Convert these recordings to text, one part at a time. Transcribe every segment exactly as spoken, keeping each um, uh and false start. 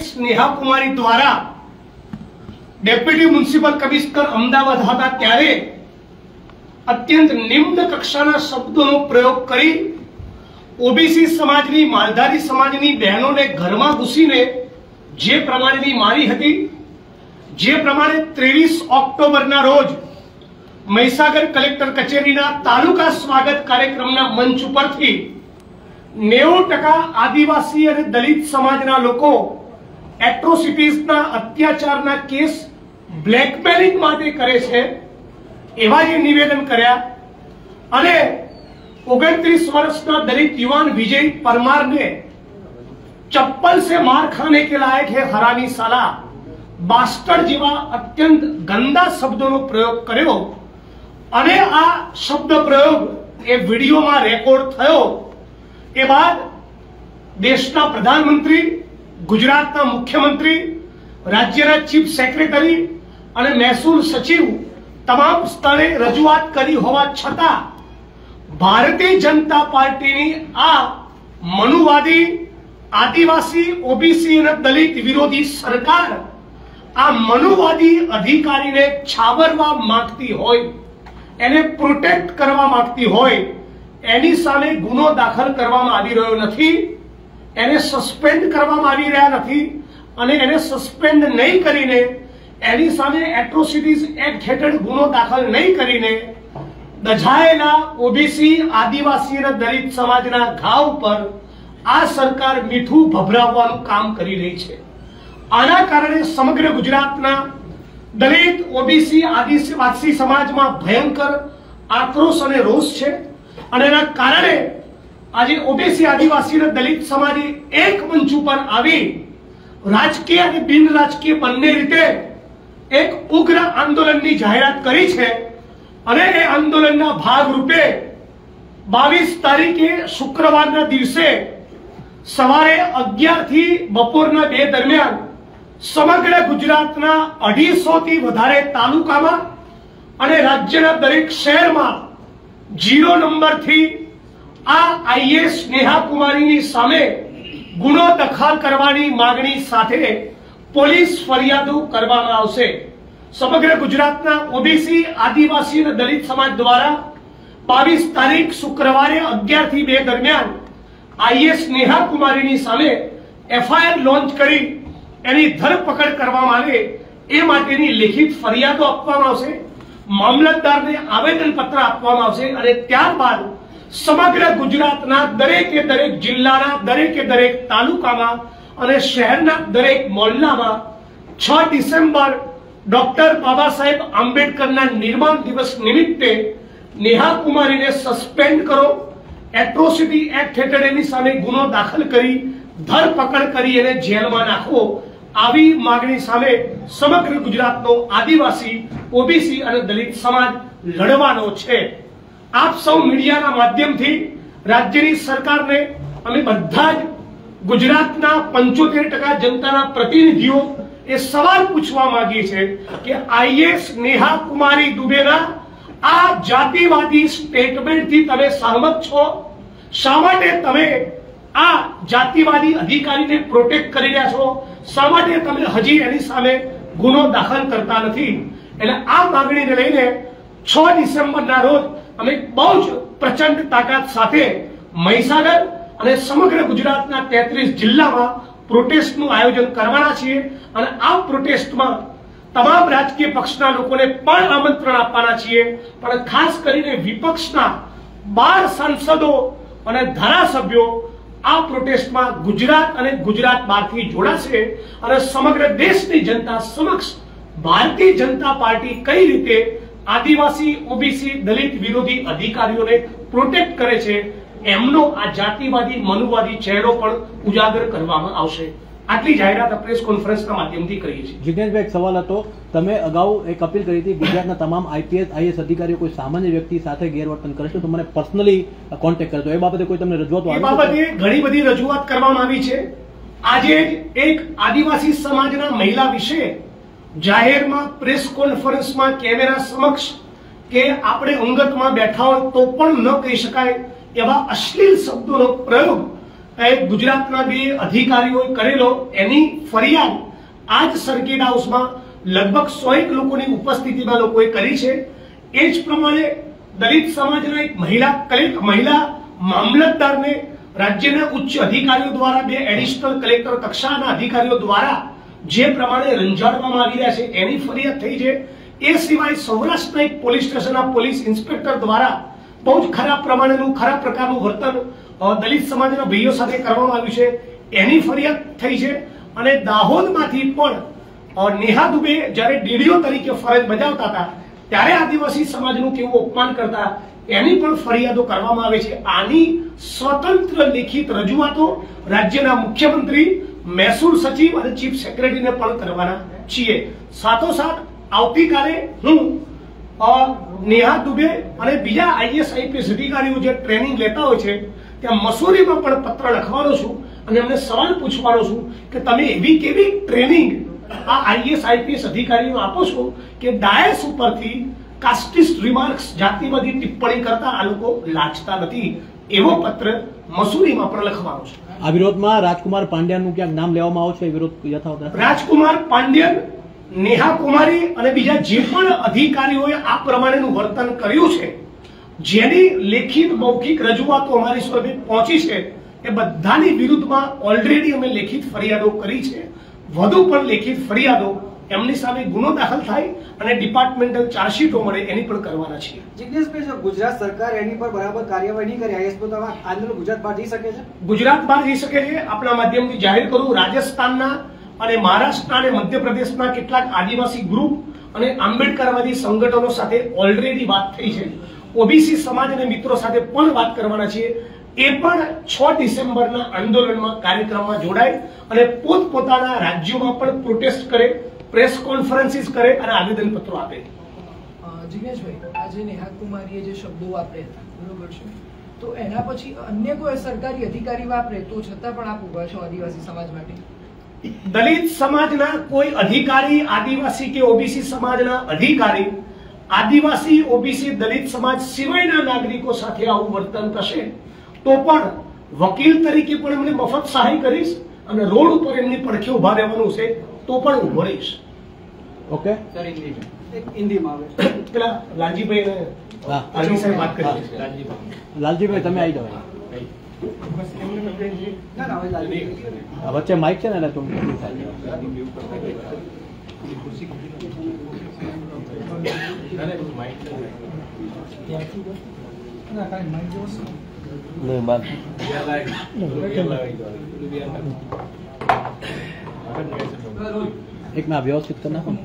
સ્નેહા કુમારી દ્વારા deputy municipal commissioner Ahmedabad હતા ત્યારે અત્યંત નિમ્ન કક્ષાના શબ્દોનો પ્રયોગ કરી ઓબીસી સમાજની માલધારી સમાજની બહેનોને ઘરમાં ઘૂસીને જે પ્રમાણેની મારી હતી, જે પ્રમાણે ત્રેવીસ ઓક્ટોબરના રોજ મહીસાગર કલેક્ટર કચેરીના તાલુકા સ્વાગત કાર્યક્રમના મંચ ઉપરથી નેવું ટકા આદિવાસી અને દલિત સમાજના લોકો એટ્રોસિટીઝના અત્યાચારના કેસ બ્લેકમેલિંગ માટે કરે છે એવા જે નિવેદન કર્યા અને ઓગણત્રીસ વર્ષના દલિત યુવાન વિજય પરમારને ચપ્પલ से मार खाने के लायक है हरामी साला बास्टर्ड જેવા અત્યંત ગંદા શબ્દોનો પ્રયોગ કર્યો અને આ શબ્દ પ્રયોગ એ વિડીયોમાં રેકોર્ડ થયો એ બાદ દેશના પ્રધાનમંત્રી, ગુજરાતના મુખ્યમંત્રી, રાજ્યના ચીફ સેક્રેટરી અને મહેસૂલ સચિવ તમામ સ્તરે રજૂઆત કરી હોવા છતાં ભારતીય જનતા પાર્ટીની આ મનુવાદી આદિવાસી ઓબીસી અને દલિત વિરોધી સરકાર આ મનુવાદી અધિકારીને છાવરવા માંગતી હોય, એને પ્રોટેક્ટ કરવા માંગતી હોય, એની સામે ગુનો દાખલ કરવામાં આવી રહ્યો નથી, એને સસ્પેન્ડ કરવામાં આવી રહ્યા નથી અને એને સસ્પેન્ડ નહીં કરીને એની સામે એટ્રોસિટીઝ એક્ટ હેઠળ ગુનો દાખલ નહીં કરીને દઝાયેલા ઓબીસી આદિવાસી અને દલિત સમાજના ઘા ઉપર આ સરકાર મીઠું ભભરાવવાનું કામ કરી રહી છે। આના કારણે સમગ્ર ગુજરાતના દલિત ઓબીસી આદિવાસી સમાજમાં ભયંકર આક્રોશ અને રોષ છે અને એના કારણે આજે ઓબીસી આદિવાસી અને દલિત સમાજે એક મંચ ઉપર આવી રાજકીય અને બિન રાજકીય બંને રીતે એક ઉગ્ર આંદોલનની જાહેરાત કરી છે અને એ આંદોલનના ભાગરૂપે બાવીસ તારીખે શુક્રવારના દિવસે સવારે અગિયાર થી બપોરના બે દરમિયાન સમગ્ર ગુજરાતના અઢીસો થી વધારે તાલુકામાં અને રાજ્યના દરેક શહેરમાં જીરો નંબર થી આ આઈએસ સ્નેહા કુમારીની સામે ગુનો દાખલ કરવાની માંગણી સાથે પોલીસ ફરિયાદો કરવામાં આવશે। સમગ્ર ગુજરાતના ઓબીસી આદિવાસી અને દલિત સમાજ દ્વારા બાવીસ તારીખ શુક્રવારે અગિયાર થી બે દરમિયાન આઈએસ સ્નેહા કુમારીની સામે એફઆઈઆર લોન્ચ કરી એની ધરપકડ કરવામાં આવે એ માટેની લિખિત ફરિયાદો આપવામાં આવશે, મામલતદારને આવેદન પત્ર આપવામાં આવશે અને ત્યારબાદ સમગ્ર ગુજરાતના દરેકે દરેક જિલ્લાના દરેકે દરેક તાલુકામાં અને શહેરના દરેક મોહલ્લામાં છ ડિસેમ્બર ડોક્ટર બાબા સાહેબ આંબેડકરના નિર્માણ દિવસ નિમિત્તે નેહા કુમારીને સસ્પેન્ડ કરો, એટ્રોસિટી એક્ટ હેઠળ એની સામે ગુનો દાખલ કરી ધરપકડ કરી એને જેલમાં નાખો, આવી માંગણી સામે સમગ્ર ગુજરાતનો આદિવાસી ઓબીસી અને દલિત સમાજ લડવાનો છે। આપ સૌ મીડિયાના માધ્યમથી રાજ્યની સરકારને અમે બધા જ ગુજરાતના પંચોતેર ટકા જનતાના પ્રતિનિધિઓ એ સવાલ પૂછવા માંગીએ છે કે આઈએસ નેહા કુમારી દુબેના આ જાતિવાદી સ્ટેટમેન્ટથી તમે સહમત છો? શા માટે તમે આ જાતિવાદી અધિકારીને પ્રોટેક્ટ કરી રહ્યા છો? શા માટે તમે હજી એની સામે ગુનો દાખલ કરતા નથી? એટલે આ માંગણીને લઈને છ ડિસેમ્બરના રોજ અમે બહુ જ પ્રચંડ તાકાત સાથે મહીસાગર અને સમગ્ર ગુજરાતના તેત્રીસ જિલ્લામાં પ્રોટેસ્ટનું આયોજન કરવાના છીએ અને આ પ્રોટેસ્ટમાં તમામ રાજકીય પક્ષના લોકોને પણ આમંત્રણ આપવાના છીએ, પણ ખાસ કરીને વિપક્ષના બાર સાંસદો અને ધારાસભ્યો આ પ્રોટેસ્ટમાં ગુજરાત અને ગુજરાત બહારથી જોડાશે અને સમગ્ર દેશની જનતા સમક્ષ ભારતીય જનતા પાર્ટી કઈ રીતે આદિવાસી ઓબીસી દલિત વિરોધી અધિકારીઓને પ્રોટેક્ટ કરે છે એમનો આ જાતિવાદી મનુવાદી ચહેરો પણ ઉજાગર કરવામાં આવશે। આટલી જાહેરાત પ્રેસ કોન્ફરન્સના માધ્યમથી કરીએ છીએ। જિગ્નેશભાઈ, એક સવાલ હતો, તમે અગાઉ એક અપીલ કરી હતી ગુજરાતના તમામ આઈપીએસ આઈએસ અધિકારીઓ કોઈ સામાન્ય વ્યક્તિ સાથે ગેરવર્તન કરે છે તો મને પર્સનલી કોન્ટેક્ટ કરજો, એ બાબતે કોઈ તમને રજૂઆત આવી? એ બાબતે ઘણી બધી રજૂઆત કરવામાં આવી છે। આજે એક આદિવાસી સમાજના મહિલા વિશે જાહેરમાં પ્રેસ કોન્ફરન્સમાં કેમેરા સમક્ષ કે આપણે અંગતમાં બેઠા હોય તો પણ ન કહી શકાય એવા અશ્લીલ શબ્દોનો પ્રયોગ એ ગુજરાતના બે અધિકારીઓએ કરેલો એની ફરિયાદ આ જ સર્કિટ હાઉસમાં લગભગ સો એક લોકોની ઉપસ્થિતિમાં લોકોએ કરી છે. એ જ પ્રમાણે દલિત સમાજના એક મહિલા કલેક્ટર મહિલા મામલતદારને રાજ્યના ઉચ્ચ અધિકારીઓ દ્વારા બે એડિશનલ કલેક્ટર કક્ષાના અધિકારીઓ દ્વારા જે પ્રમાણે રંજાડવામાં આવી રહ્યા છે એની ફરિયાદ થઈ છે. એ સિવાય સૌરાષ્ટ્રના એક પોલીસ સ્ટેશનના પોલીસ ઇન્સ્પેક્ટર દ્વારા બહુ જ ખરાબ પ્રમાણેનું ખરાબ પ્રકારનું વર્તન દલિત સમાજના ભાઈઓ સાથે કરવામાં આવ્યું છે એની ફરિયાદ થઈ છે. અને દાહોદમાંથી પણ નેહા દુબે જ્યારે ડીડીઓ તરીકે ફરજ બજાવતા હતા ત્યારે આદિવાસી સમાજનું કેવું અપમાન કરતા એની પણ ફરિયાદો કરવામાં આવે છે. આની સ્વતંત્ર લેખિત રજૂઆતો રાજ્યના મુખ્યમંત્રી, મહેસૂલ સચિવ અને ચીફ સેક્રેટરીને પણ કરવાના છીએ. સાથોસાથ આવતીકાલે હું નેહા દુબે અને બીજા આઈએસ આઈપીએસ અધિકારીઓ જે ટ્રેનિંગ લેતા હોય છે ત્યાં મસૂરીમાં પણ પત્ર લખવાનો છું અને એમને સવાલ પૂછવાનો છું કે તમે એવી કેવી ટ્રેનિંગ આ આઈએસ આઈપીએસ અધિકારીઓ આપો છો કે ડાયસ ઉપરથી કાસ્ટિસ્ટ રિમાર્ક્સ જાતિવાદી ટિપ્પણી કરતા આ લોકો લાજતા નથી. એવો પત્ર મસૂરીમાં પણ લખવાનો છે. આ વિરોધમાં રાજકુમાર પાંડ્યાનું ક્યાંક નામ લેવામાં આવે છે? વિરોધ યથાવત રાજકુમાર પાંડ્યન, નેહા કુમારી અને બીજા જે પણ અધિકારીઓએ આ પ્રમાણેનું વર્તન કર્યું છે જેની લેખિત મૌખિક રજૂઆતો અમારી સુધી પહોંચી છે એ બધાની વિરુદ્ધમાં ઓલરેડી અમે લેખિત ફરિયાદો કરી છે. વધુ પણ લેખિત ફરિયાદો એમની સામે ગુનો દાખલ થાય અને ડિપાર્ટમેન્ટલ ચાર્જશીટો મળે એની પણ કરવાના છીએ. જિગ્નેશભાઈ, જો ગુજરાત સરકાર એની પર બરાબર કાર્યવાહી નહીં કરે આઈએસ તો આંદોલન ગુજરાત બહાર જઈ શકે છે? ગુજરાત બહાર જઈ શકે છે. આપણા માધ્યમથી જાહેર કરું, રાજસ્થાનના અને મહારાષ્ટ્રના અને મધ્યપ્રદેશના કેટલાક આદિવાસી ગ્રુપ અને આંબેડકરવાદી સંગઠનો સાથે ઓલરેડી વાત થઈ છે. ઓબીસી સમાજ અને મિત્રો સાથે પણ વાત કરવાના છીએ. એ પણ છ ડિસેમ્બરના આંદોલનમાં કાર્યક્રમમાં જોડાય અને પોતપોતાના રાજ્યોમાં પણ પ્રોટેસ્ટ કરે, પ્રેસ કોન્ફરન્સીસ કરે અને આવેદનપત્રો આપે. જિગ્નેશભાઈ, આજે નેહા કુમારીએ જે શબ્દો વાપર્યા હતા બરોબર છે, તો એના પછી અન્ય કોઈ સરકારી અધિકારી વાપરે તો છતાં પણ આપ ઉભા છો આદિવાસી સમાજ માટે? દલિત સમાજના કોઈ અધિકારી, આદિવાસી કે ઓબીસી સમાજના અધિકારી આદિવાસી, ઓબીસી, દલિત સમાજ સિવાયના નાગરિકો સાથે આવું વર્તન કરશે તો પણ વકીલ તરીકે પણ એમને મફત સહાય કરીશ અને રોડ ઉપર એમની પડખે ઉભા રહેવાનું છે તો પણ ઉભો રહીશ. ઓકે સર, ઇંગ્લિશ હિન્દીમાં આવે. પેલા લાલજીભાઈ હા આજી સાહેબ વાત કરી છે. લાલજીભાઈ તમે આવી જાઓ. ના ના હવે લાલજી આ વચ્ચે માઇક છે ને એટલે તમે એક ના વ્યવસ્થિત કરી નાખો.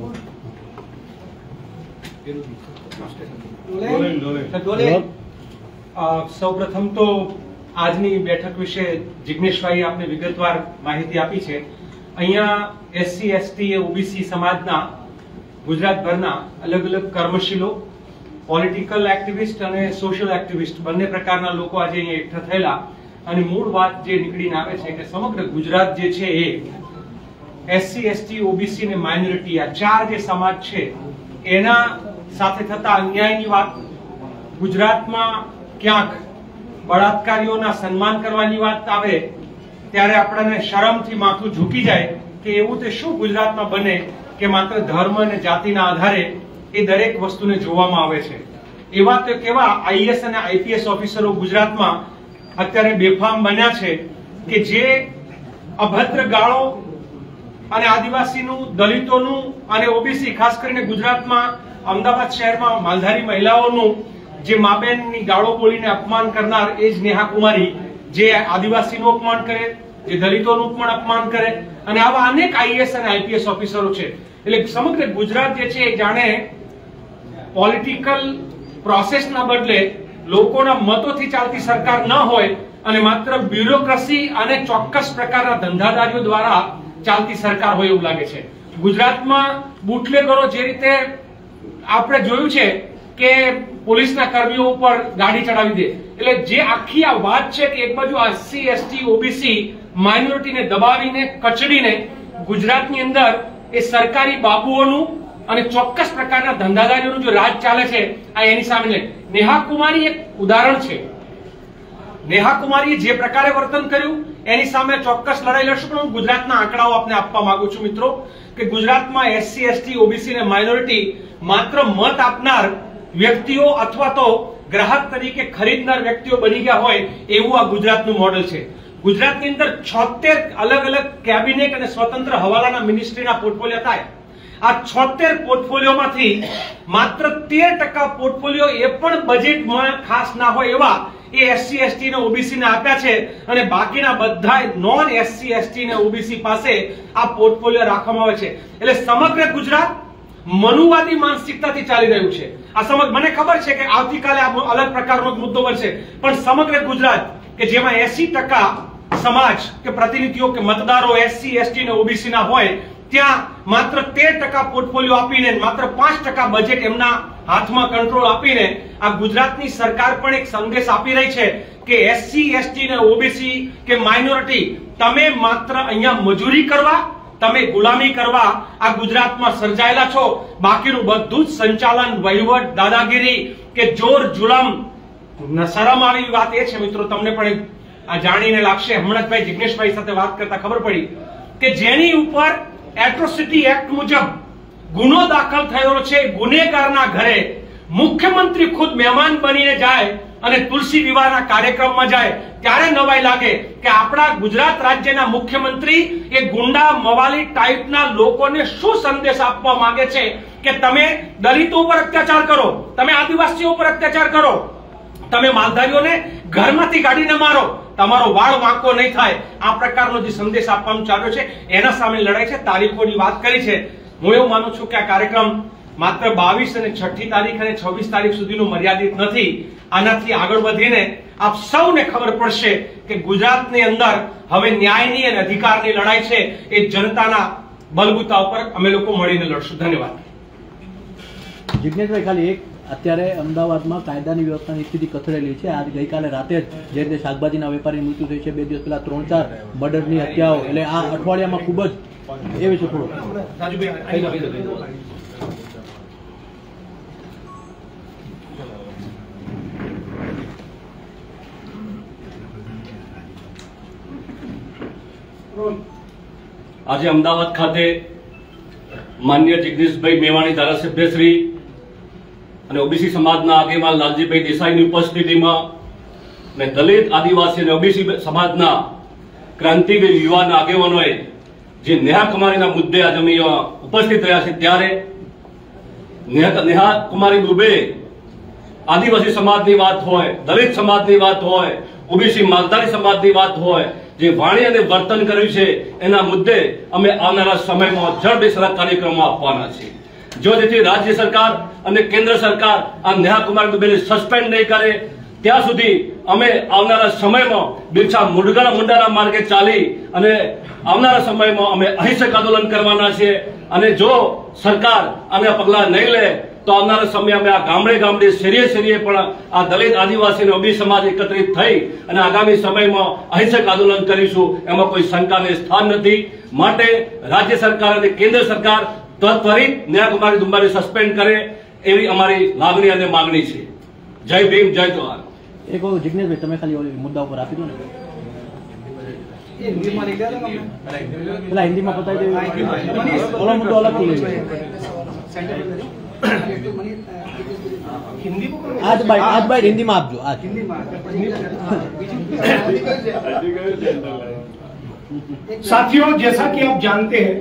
સૌ પ્રથમ તો આજની બેઠક વિશે જિગ્નેશભાઈ આપને વિગતવાર માહિતી આપી છે. અહીંયા એસસી, એસટી, ઓબીસી સમાજના ગુજરાતભરના અલગ અલગ કર્મશીલો, પોલિટિકલ એક્ટિવિસ્ટ અને સોશિયલ એક્ટિવિસ્ટ બંને પ્રકારના લોકો આજે અહીંયા એકઠા થયેલા અને મૂળ વાત જે નીકળીને આવે છે કે સમગ્ર ગુજરાત જે છે એ એસસી, એસટી, ઓબીસી અને માઇનોરિટી આ ચાર જે સમાજ છે એના સાથે થતા અન્યાયની વાત, ગુજરાતમાં ક્યાંક બળાત્કારીઓના સન્માન કરવાની વાત આવે ત્યારે આપણને શરમથી માથું ઝૂકી જાય કે એવું તે શું ગુજરાતમાં બને કે માત્ર ધર્મ અને જાતિના આધારે એ દરેક વસ્તુને જોવામાં આવે છે. એવા તો કેવા આઈએએસ અને આઈપીએસ ઓફિસરો ગુજરાતમાં અત્યારે બેફામ બન્યા છે કે જે અભદ્ર ગાળો અને આદિવાસીનું, દલિતોનું અને ઓબીસી, ખાસ કરીને ગુજરાતમાં અમદાવાદ શહેરમાં માલધારી મહિલાઓનું જે માબેનની ગાળો બોલીને અપમાન કરનાર એ જ નેહા કુમારી, જે આદિવાસીનું અપમાન કરે, જે દલિતોનું પણ અપમાન કરે અને આવા અનેક આઈએએસ અને આઈપીએસ ઓફિસરો છે. એટલે સમગ્ર ગુજરાત જે છે એ જાણે પોલિટિકલ પ્રોસેસના બદલે લોકોના મતોથી ચાલતી સરકાર ન હોય અને માત્ર બ્યુરોક્રેસી અને ચોક્કસ પ્રકારના ધંધાદારીઓ દ્વારા ચાલતી સરકાર હોય એવું લાગે છે. ગુજરાતમાં બુટલેગરો જે રીતે આપણે જોયું છે કે પોલીસના કર્મીઓ ઉપર ગાડી ચડાવી દે, એટલે જે આખી આ વાત છે કે એક બાજુ એસસી, એસટી, ઓબીસી માઇનોરિટીને દબાવીને કચડીને ગુજરાતની અંદર એ સરકારી બાબુઓનું અને ચોક્કસ પ્રકારના ધંધાદારીઓનું જો રાજ ચાલે છે આ એની સામે નેહા કુમારી એક ઉદાહરણ છે. નેહા કુમારીએ જે પ્રકારે વર્તન કર્યું એની સામે ચોક્કસ લડાઈ લડશું. પણ હું ગુજરાતના આંકડાઓ આપને આપવા માંગુ છું મિત્રો કે ગુજરાતમાં એસસી એસટી ઓબીસી અને માઇનોરિટી માત્ર મત આપનાર વ્યક્તિઓ અથવા તો ગ્રાહક તરીકે ખરીદનાર વ્યક્તિઓ બની ગયા હોય એવું આ ગુજરાતનું મોડેલ છે. ગુજરાતની અંદર છોતેર અલગ અલગ કેબિનેટ અને સ્વતંત્ર હવાલાના મિનિસ્ટ્રીના પોર્ટફોલિયો થાય. આ છોતેર પોર્ટફોલિયોમાંથી માત્ર તેર ટકા પોર્ટફોલિયો એ પણ બજેટમાં ખાસ ના હોય એવા એ એસસી એસટી ને ઓબીસી ને આપ્યા છે અને બાકીના બધા નોન એસસી એસટી ને ઓબીસી પાસે આ પોર્ટફોલિયો રાખવામાં આવે છે. એટલે સમગ્ર ગુજરાત મનુવાદી માનસિકતાથી ચાલી રહ્યું છે. આ સમગ્ર મને ખબર છે કે આવતીકાલે આ અલગ પ્રકારનો મુદ્દો બનશે, પણ સમગ્ર ગુજરાત કે જેમાં એસી ટકા સમાજ કે પ્રતિનિધિઓ કે મતદારો એસસી એસટી ને ઓબીસી ના હોય ત્યાં માત્ર તેર ટકા પોર્ટફોલિયો આપીને માત્ર પાંચ ટકા બજેટ એમના હાથમાં કંટ્રોલ આપીને આ ગુજરાતની સરકાર પણ એક સંદેશ આપી રહી છે કે એસસી એસટી ને ઓબીસી કે માઇનોરિટી તમે માત્ર અહીંયા મજૂરી કરવા, તમે ગુલામી કરવા આ ગુજરાતમાં સર્જાયેલા છો. બાકીનું બધું જ સંચાલન, વહીવટ, દાદાગીરી કે જોર જુલમ. શરમ આવી વાત એ છે મિત્રો, તમને પણ આ જાણીને લાગશે, હમણાં જ ભાઈ જિગ્નેશભાઈ સાથે વાત કરતા ખબર પડી કે જેની ઉપર એટ્રોસિટી એક્ટ મુજબ ગુનો દાખલ થયેલો છે, ગુનેગારના ઘરે મુખ્યમંત્રી ખુદ મહેમાન બનીને જાય અને તુલસી વિવાહના કાર્યક્રમમાં જાય ત્યારે નવાઈ લાગે કે આપણા ગુજરાત રાજ્યના મુખ્યમંત્રી એ ગુંડા મવાલી ટાઈપના લોકોને શું સંદેશ આપવા માંગે છે કે તમે દલિતો ઉપર અત્યાચાર કરો, તમે આદિવાસીઓ ઉપર અત્યાચાર કરો, તમે માલધારીઓને ઘરમાંથી કાઢીને મારો, તમારો વાળ વાંકો નહીં થાય. આ પ્રકારનો જે સંદેશ આપવાનું ચાલ્યો છે એના સામે લડાઈ છે. તારીખોની વાત કરી છે. હું એવું માનું છું કે આ કાર્યક્રમ માત્ર બાવીસ અને છઠ્ઠી તારીખ અને છવ્વીસ તારીખ સુધીનો મર્યાદિત નથી. આનાથી આગળ વધીને આપ સૌને ખબર પડશે કે ગુજરાતની અંદર હવે ન્યાયની અને અધિકારની લડાઈ છે એ જનતાના બલબૂતા ઉપર અમે લોકો મળીને લડશું. ધન્યવાદ. જિગ્નેશભાઈ, ખાલી એક, અત્યારે અમદાવાદમાં કાયદાની વ્યવસ્થાની સ્થિતિ કથળેલી છે. આજ ગઈકાલે રાતે જ જે રીતે શાકભાજીના વેપારી મૃત્યુ થઈ છે, બે દિવસ પહેલા ત્રણ ચાર મર્ડરની હત્યાઓ, એટલે આ અઠવાડિયામાં ખૂબ જ એ વિશે થોડું આજે અમદાવાદ ખાતે માન્ય જગદીશભાઈ મેવાણી ધારાસભ્યશ્રી અને ઓબીસી સમાજના આગેવાન લાલજીભાઈ દેસાઈની ઉપસ્થિતિમાં અને દલિત, આદિવાસી અને ઓબીસી સમાજના ક્રાંતિવીર યુવાન આગેવાનોએ જે નેહા કુમારીના મુદ્દે આજે અમે ઉપસ્થિત રહ્યા છે ત્યારે નેહા કુમારી દુબે આદિવાસી સમાજની વાત હોય, દલિત સમાજની વાત હોય, ઓબીસી માલધારી સમાજની વાત હોય, જે વાણી અને વર્તન કર્યું છે એના મુદ્દે અમે આવનારા સમયમાં જડબેસલાક કાર્યક્રમો આપવાના છીએ. જો જેથી રાજ્ય સરકાર અને કેન્દ્ર સરકાર આ નેહા કુમારી દુબેને સસ્પેન્ડ નહીં કરે ત્યાં સુધી અમે આવનારા સમયમાં બિરસા મુંડાના મુંડાના માર્ગે ચાલી અને આવનારા સમયમાં અમે અહિંસક આંદોલન કરવાના છીએ. અને જો સરકાર આના પગલાં નહીં લે તો આવનારા સમય અમે આ ગામડે ગામડે શેરીએ શેરીએ પણ આ દલિત, આદિવાસી અને ઓબીસી સમાજ એકત્રિત થઈ અને આગામી સમયમાં અહિંસક આંદોલન કરીશું. એમાં કોઈ શંકાને સ્થાન નથી. માટે રાજ્ય સરકાર અને કેન્દ્ર સરકાર ત્વરિત નેહા કુમારી દુબેને સસ્પેન્ડ કરે એવી અમારી લાગણી અને માંગણી છે. જય ભીમ, જય જોહાર. એક વખત જિગ્નેશભાઈ તમે ખાલી ઓલી મુદ્દા ઉપર આપી દો ને, પેલા હિન્દીમાં પતાવી દેવું, ઓલો મુદ્દો અલગ લઈ आज बाइट आज बाइट हिंदी में आप जो आज साथियों, जैसा कि आप जानते हैं,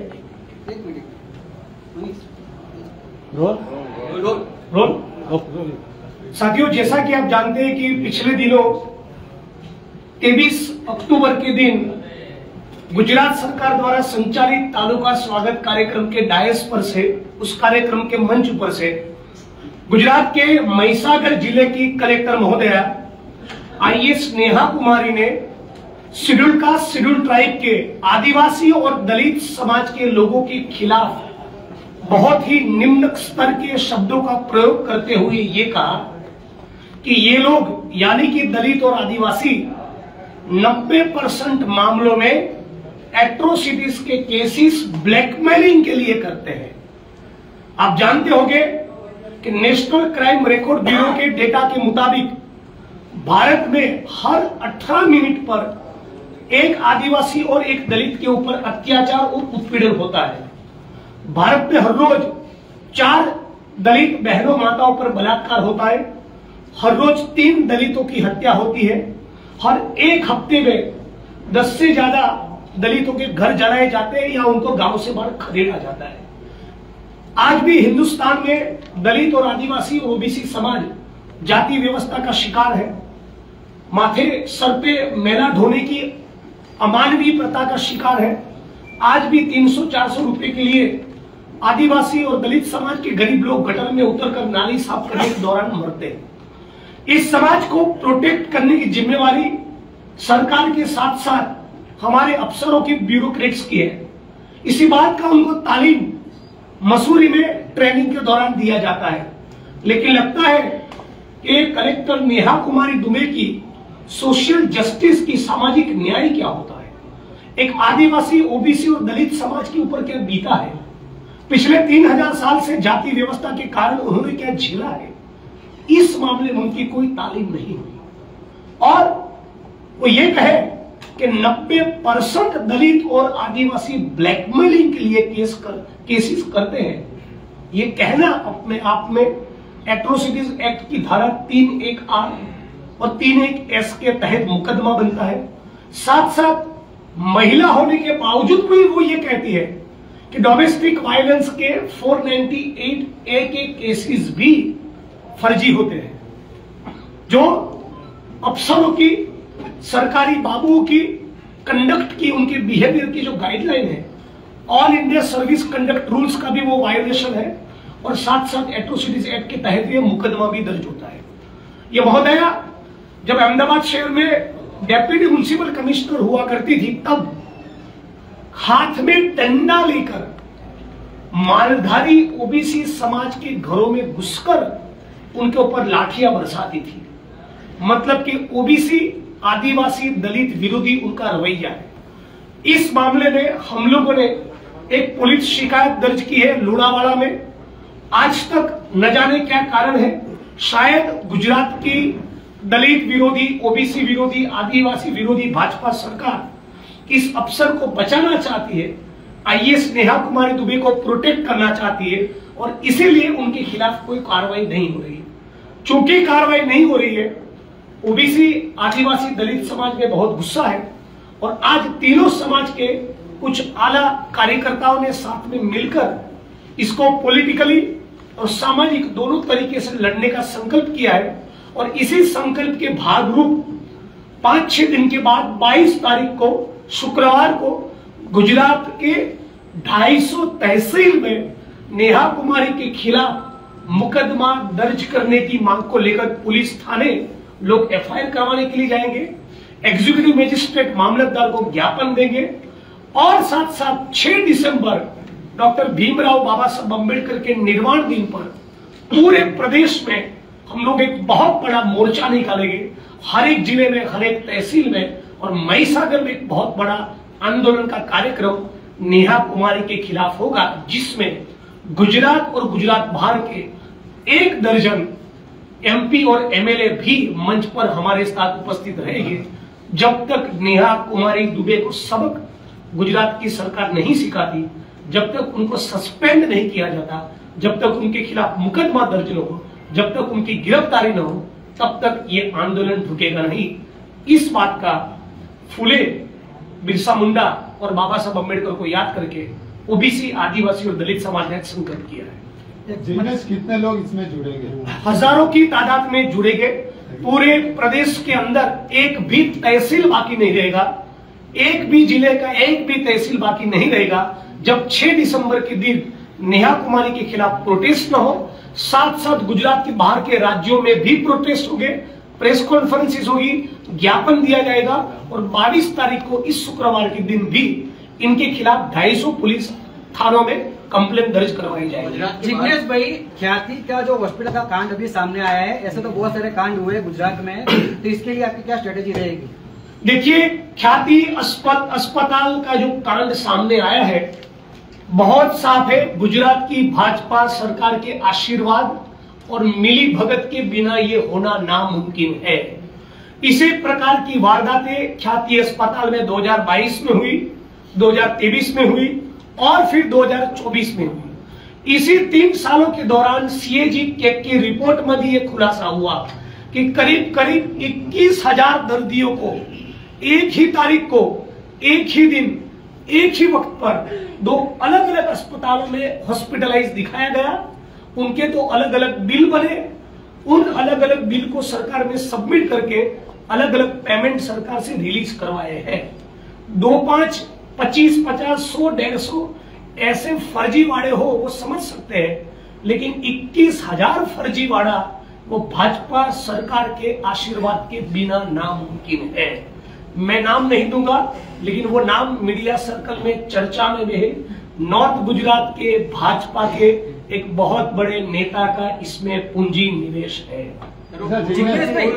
रोल रोल साथियों जैसा कि आप जानते हैं कि पिछले दिनों तेईस अक्टूबर के दिन गुजरात सरकार द्वारा संचालित तालुका स्वागत कार्यक्रम के डायस पर से, उस कार्यक्रम के मंच पर से गुजरात के महिसागर जिले की कलेक्टर महोदया आईएएस नेहा कुमारी ने शेड्यूल कास्ट, शेड्यूल ट्राइब के आदिवासी और दलित समाज के लोगों के खिलाफ बहुत ही निम्न स्तर के शब्दों का प्रयोग करते हुए ये कहा कि ये लोग यानी कि दलित और आदिवासी नब्बे परसेंट मामलों में एट्रोसिटीज के केसेस ब्लैकमेलिंग के लिए करते हैं. आप जानते होंगे कि नेशनल क्राइम रिकॉर्ड ब्यूरो के डेटा के मुताबिक भारत में हर अठारह मिनट पर एक आदिवासी और एक दलित के ऊपर अत्याचार और उत्पीड़न होता है। भारत में हर रोज चार दलित बहनों माताओं पर बलात्कार होता है। हर रोज तीन दलितों की हत्या होती है। हर एक हफ्ते में दस से ज्यादा दलितों के घर जलाए जाते हैं या उनको गांव से बाहर खदेड़ा जाता है। आज भी हिंदुस्तान में दलित और आदिवासी और ओबीसी समाज जाति व्यवस्था का शिकार है। माथे सर पे मैला ढोने की अमानवीय प्रथा का शिकार है। आज भी तीन सौ चार सौ रुपए के लिए आदिवासी और दलित समाज के गरीब लोग गटर में उतरकर नाली साफ करने के दौरान मरते हैं। इस समाज को प्रोटेक्ट करने की जिम्मेवारी सरकार के साथ साथ हमारे अफसरों की ब्यूरोक्रेट्स की है। इसी बात का उनको तालीम मसूरी में ट्रेनिंग के दौरान दिया जाता है। लेकिन लगता है कि कलेक्टर नेहा कुमारी दुबे की सोशल जस्टिस की सामाजिक न्याय क्या होता है, एक आदिवासी ओबीसी और दलित समाज के ऊपर क्या बीता है, पिछले तीन हजार साल से जाति व्यवस्था के कारण उन्होंने क्या झेला है, इस मामले में उनकी कोई तालीम नहीं हुई। और वो ये कहे कि नब्बे परसेंट दलित और आदिवासी ब्लैकमेलिंग के लिए केस कर केसेस करते हैं, ये कहना अपने आप में एट्रोसिटीज एक्ट की धारा तीन एक आर और तीन एक एस के तहत मुकदमा बनता है। साथ साथ महिला होने के बावजूद भी वो ये कहती है कि डोमेस्टिक वायलेंस के चार सौ अट्ठानवे ए के केसेस भी फर्जी होते हैं। जो अफसरों की, सरकारी बाबुओं की कंडक्ट की, उनके बिहेवियर की जो गाइडलाइन है, all India service conduct rules का भी वो वायोलेशन है और साथ साथ एट्रोसिटीज एक्ट के तहत ये मुकदमा भी दर्ज होता है। ये महोदया जब अहमदाबाद शहर में डेप्यूटी म्युनिसिपल कमिश्नर हुआ करती थी, तब हाथ में डंडा लेकर मालधारी ओबीसी समाज के घरों में घुसकर उनके ऊपर लाठियां बरसाती थी। मतलब कि ओबीसी, आदिवासी, दलित विरोधी उनका रवैया है। इस मामले में हम लोगों ने एक पुलिस शिकायत दर्ज की है लुणावाड़ा में। आज तक न जाने क्या कारण है, शायद गुजरात की दलित विरोधी, ओबीसी विरोधी, आदिवासी विरोधी भाजपा सरकार इस अफसर को बचाना चाहती है, आईएएस नेहा कुमारी दुबे को प्रोटेक्ट करना चाहती है और इसीलिए उनके खिलाफ कोई कार्रवाई नहीं हो रही है। चूंकि कार्रवाई नहीं हो रही है, ओबीसी, आदिवासी, दलित समाज में बहुत गुस्सा है और आज तीनों समाज के कुछ आला कार्यकर्ताओं ने साथ में मिलकर इसको पॉलिटिकली और सामाजिक दोनों तरीके से लड़ने का संकल्प किया है। और इसी संकल्प के भागरूप पांच छह दिन के बाद बाईस तारीख को शुक्रवार को गुजरात के ढाई सौ तहसील में नेहा कुमारी के खिलाफ मुकदमा दर्ज करने की मांग को लेकर पुलिस थाने लोग एफआईआर करवाने के लिए जाएंगे। एग्जीक्यूटिव मजिस्ट्रेट मामलतदार को ज्ञापन देंगे और साथ साथ छह दिसंबर डॉक्टर भीमराव बाबा साहब अम्बेडकर के निर्वाण दिन पर पूरे प्रदेश में हम लोग एक बहुत बड़ा मोर्चा निकालेंगे। हर एक जिले में, हर एक तहसील में और महिसागर में एक बहुत बड़ा आंदोलन का कार्यक्रम नेहा कुमारी के खिलाफ होगा, जिसमें गुजरात और गुजरात बाहर के एक दर्जन एमपी और एमएलए भी मंच पर हमारे साथ उपस्थित रहेंगे। जब तक नेहा कुमारी दुबे को सबक गुजरात की सरकार नहीं सिखाती, जब तक उनको सस्पेंड नहीं किया जाता, जब तक उनके खिलाफ मुकदमा दर्ज न हो, जब तक उनकी गिरफ्तारी न हो, तब तक ये आंदोलन रुकेगा नहीं। इस बात का फुले, बिरसा मुंडा और बाबा साहब अम्बेडकर को याद करके ओबीसी, आदिवासी और दलित समाज ने संकल्प किया है। जिग्नेश, कितने लोग इसमें जुड़ेंगे? हजारों की तादाद में जुड़ेंगे। पूरे प्रदेश के अंदर एक भी तहसील बाकी नहीं रहेगा, एक भी जिले का एक भी तहसील बाकी नहीं रहेगा जब छह दिसंबर के दिन नेहा कुमारी के खिलाफ प्रोटेस्ट न हो। साथ साथ गुजरात के बाहर के राज्यों में भी प्रोटेस्ट होंगे, प्रेस कॉन्फ्रेंसेस होगी, ज्ञापन दिया जाएगा और बाईस तारीख को इस शुक्रवार के दिन भी इनके खिलाफ ढाई सौ पुलिस थानों में कंप्लेन दर्ज करवाई जाएगी। जिग्नेश भाई, ख्याति का जो हॉस्पिटल का कांड अभी सामने आया है, ऐसे तो बहुत सारे कांड हुए गुजरात में, तो इसके लिए आपकी क्या स्ट्रेटेजी रहेगी? देखिए, ख्याति अस्पताल का जो कांड सामने आया है बहुत साफ है। गुजरात की भाजपा सरकार के आशीर्वाद और मिली भगत के बिना ये होना नामुमकिन है। इसी प्रकार की वारदातें ख्याति अस्पताल में दो हज़ार बाईस में हुई, दो हज़ार तेईस में हुई और फिर दो हज़ार चौबीस में हुई। इसी तीन सालों के दौरान सीएजी केक की रिपोर्ट में भी यह खुलासा हुआ कि करीब करीब इक्कीस हजार दर्दियों को एक ही तारीख को, एक ही दिन, एक ही वक्त पर दो अलग अलग अस्पतालों में हॉस्पिटलाइज दिखाया गया। उनके तो अलग अलग बिल बने, उन अलग अलग बिल को सरकार में सबमिट करके अलग अलग पेमेंट सरकार से रिलीज करवाए हैं। दो पांच पच्चीस पचास सौ डेढ़ सौ ऐसे फर्जीवाड़े हो वो समझ सकते हैं, लेकिन इक्कीस हजार फर्जीवाड़ा वो भाजपा सरकार के आशीर्वाद के बिना नामुमकिन है। मैं नाम नहीं दूंगा, लेकिन वो नाम मीडिया सर्कल में चर्चा में भी है। नॉर्थ गुजरात के भाजपा के एक बहुत बड़े नेता का इसमें पूंजी निवेश है। जिग्नेश भाई,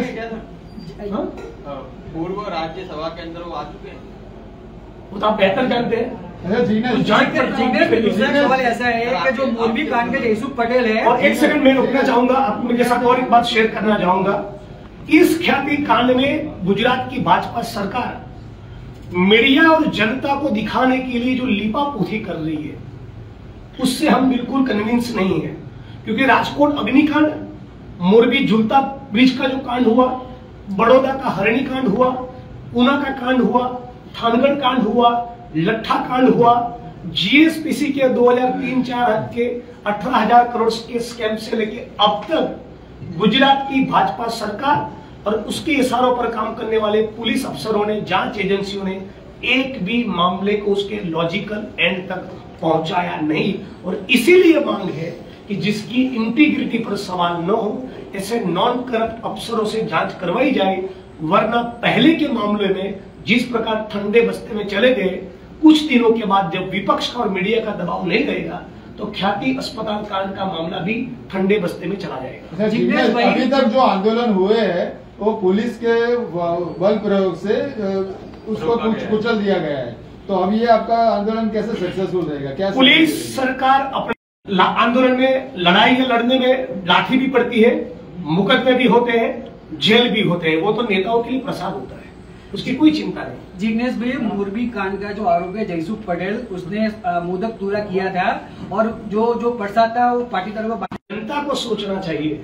पूर्व राज्यसभा के अंदर वो आ चुके हैं, वो तो आप बेहतर जानते हैं। जिग्नेश भाई, दूसरा सवाल ऐसा है कि जो मोरबी कांड के जयसुख पटेल है, और एक सेकंड मैं रुकना चाहूंगा, आपको मेरे साथ और एक बात शेयर करना चाहूंगा। इस ख्याति कांड में गुजरात की भाजपा सरकार मीडिया और जनता को दिखाने के लिए जो लीपापोती कर रही है, उससे हम बिल्कुल कन्विंस नहीं है। क्योंकि राजकोट अग्निकांड, मोरबी झुलता ब्रिज का जो कांड हुआ, बड़ौदा का हरणी कांड हुआ, ऊना का कांड हुआ, थानगढ़ कांड हुआ, लट्ठा कांड हुआ, जीएसपीसी के दो हज़ार तीन चार के अठारह हजार करोड़ के स्कैम से लेके अब तक गुजरात की भाजपा सरकार और उसके इशारों पर काम करने वाले पुलिस अफसरों ने, जांच एजेंसियों ने एक भी मामले को उसके लॉजिकल एंड तक पहुंचाया नहीं। और इसीलिए मांग है कि जिसकी इंटीग्रिटी पर सवाल न हो, ऐसे नॉन करप्ट अफसरों से जांच करवाई जाए, वरना पहले के मामले में जिस प्रकार ठंडे बस्ते में चले गए, कुछ दिनों के बाद जब विपक्ष का और मीडिया का दबाव नहीं रहेगा तो ख्याति अस्पताल कांड का मामला भी ठंडे बस्ते में चला जाएगा। जिग्नेश भाई, अभी तक जो आंदोलन हुए हैं वो पुलिस के बल प्रयोग से उसको कुछ कुचल दिया गया है, तो अब ये आपका आंदोलन कैसे सक्सेसफुल रहेगा? क्या पुलिस सरकार अपने आंदोलन में, लड़ाई या लड़ने में लाठी भी पड़ती है, मुकदमे भी होते हैं, जेल भी होते हैं, वो तो नेताओं के लिए प्रसाद होता है, उसकी कोई चिंता नहीं। जिग्नेश भाई, मोरबी कांड का जो आरोप है जयसुख पटेल, उसने मोदक पूरा किया था और जो जो प्रसाद था वो पार्टी तरफ। जनता को सोचना चाहिए,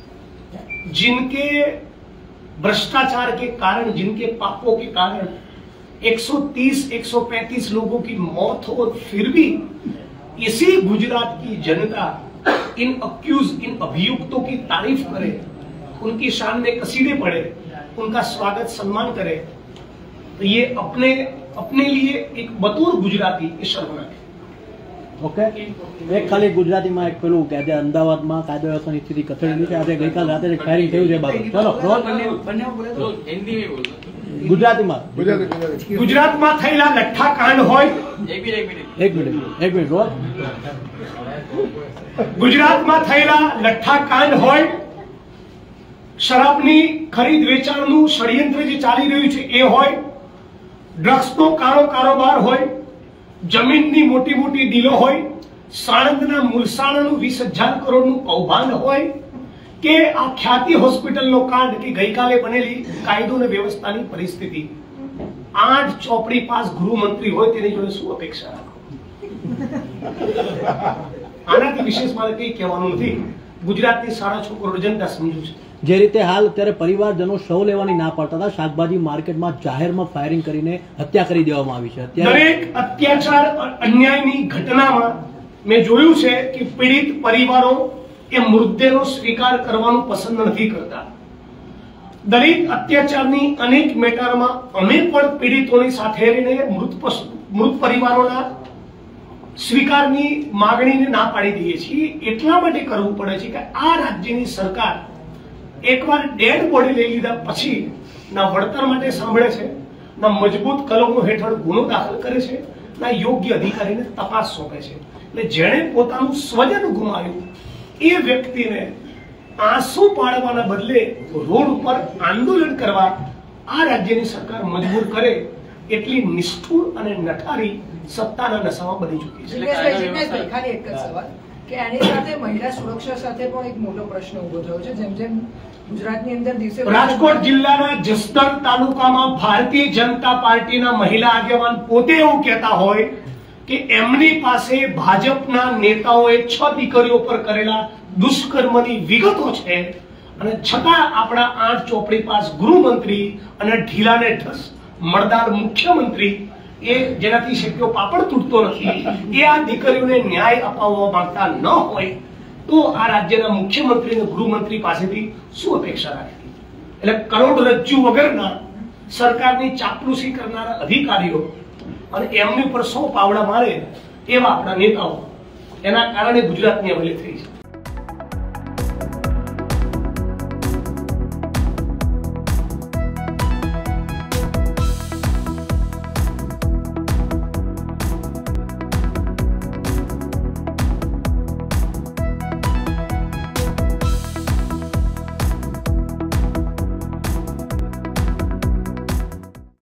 जिनके भ्रष्टाचार के कारण, जिनके पापों के कारण एक सौ तीस एक सौ पैंतीस लोगों की मौत हो, और फिर भी इसी गुजरात की जनता इन अक्यूज, इन अभियुक्तों की तारीफ करे, उनकी शान में कसीदे पड़े, उनका स्वागत सम्मान करे, तो ये अपने अपने लिए एक बतौर गुजराती शर्मनाक है। ઓકે, એક ખાલી ગુજરાતીમાં એક પેલું કે આજે અમદાવાદમાં કાયદો વ્યવસ્થાની સ્થિતિ કથળેલી છે, આજે ગઈકાલ રાતે એક ફાયરિંગ થયું છે બાબત. ચલો રોલ हिंदी में बोलो, ગુજરાતીમાં ગુજરાતમાં થયેલા લઠ્ઠા કાંડ હોય, एक मिनट एक मिनट એક મિનિટ એક મિનિટ રોલ. ગુજરાતમાં થયેલા લઠ્ઠા કાંડ હોય, શરાબની ખરીદ વેચાણનું ષડયંત્ર જે ચાલી રહ્યું છે એ હોય, ડ્રગ્સનો કાળો કારોબાર હોય, જમીનની મોટી મોટી ડીલો હોય, સાણંદના મુલસાણાનું વીસ હજાર કરોડનું કૌભાંડ હોય, કે આ ખ્યાતિ હોસ્પિટલનો કાંડ કે ગઈકાલે બનેલી કાયદો અને વ્યવસ્થાની પરિસ્થિતિ, આઠ ચોપડી પાસ ગૃહમંત્રી હોય તેની જોડે શું અપેક્ષા રાખો? આનાથી વિશેષ મારે કંઈ કહેવાનું નથી. ગુજરાતની સાડા છ કરોડ જનતા સમજુ છે. જે રીતે હાલ અત્યારે પરિવારજનો શવ લેવાની ના પાડતા હતા, શાકભાજી માર્કેટમાં જાહેરમાં ફાયરિંગ કરીને હત્યા કરી દેવામાં આવી છે. દરેક અત્યાચાર અન્યાયની ઘટનામાં મેં જોયું છે કે પીડિત પરિવારો એ મૃતદેહનો સ્વીકાર કરવાનું પસંદ નથી કરતા. દરેક અત્યાચારની અનેક મેટરમાં અમે પણ પીડિતોની સાથે રહીને મૃત મૃત પરિવારોના સ્વીકારની માગણીને ના પાડી દઈએ છીએ. એટલા માટે કરવું પડે છે કે આ રાજ્યની સરકાર એકવાર ડેડ બોડી લઈ લીધા પછી ના વળતર માટે સાંભળે છે, ના મજબૂત કલમો હેઠળ ગુનો દાખલ કરે છે, ના યોગ્ય અધિકારીને તપાસ સોંપે છે. એટલે જેણે પોતાનું સ્વજન ગુમાવ્યું એ વ્યક્તિને આંસુ પાડવાના બદલે રોડ ઉપર આંદોલન કરવા આ રાજ્યની સરકાર મજબૂર કરે એટલી નિષ્ઠુર અને નઠારી સત્તાના નશામાં બની ચૂકી છે. જિગ્નેશભાઈ, જિગ્નેશભાઈ, ખાલી એક જ સવાલ કે એની સાથે મહિલા સુરક્ષા સાથે પણ એક મોટો પ્રશ્ન ઉભો થયો છે. જેમ જેમ ગુજરાતની અંદર દિવસે રાજકોટ જિલ્લાના જસદણ તાલુકામાં ભારતીય જનતા પાર્ટીના મહિલા આગેવાન પોતે એવું કહેતા હોય કે એમની પાસે ભાજપના નેતાઓએ છ દીકરીઓ પર કરેલા દુષ્કર્મની વિગતો છે અને છતાં આપણા આઠ ચોપડી પાસ ગૃહમંત્રી અને ઢીલાને ઢસ મળદાર મુખ્યમંત્રી એ જેનાથી શક્યો પાપડ તૂટતો નથી એ આ દીકરીઓને ન્યાય અપાવવા માંગતા ન હોય તો આ રાજ્યના મુખ્યમંત્રી અને ગૃહમંત્રી પાસેથી શું અપેક્ષા રાખી? એટલે કરોડરજ્જુ વગરના સરકારની ચાપલુસી કરનારા અધિકારીઓ અને એમની પર સો પાવડા મારે એવા આપણા નેતાઓ એના કારણે ગુજરાતની અમલી થઈ છે.